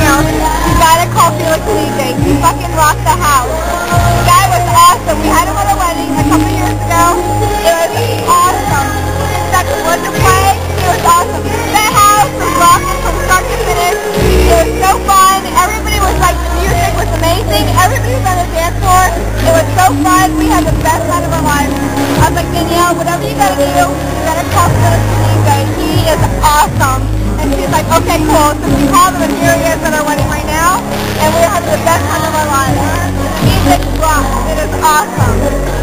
down. You gotta call Felix DJ. He fucking rocked the house. The guy was awesome. We had him at a wedding a couple years ago. It was awesome. He stuck with the play. It was awesome. That house was rocking from start to finish. It was so fun. Everybody was like, the music was amazing. Everybody was on the dance floor. It was so fun. We had the best night of our lives. I was like, Danielle, whatever you gotta do, you gotta call Felix DJ. He is awesome. And she's like, okay, cool. So she called him, and here he is at our wedding right now. And we're having the best time of our lives. The music rocks. It is awesome.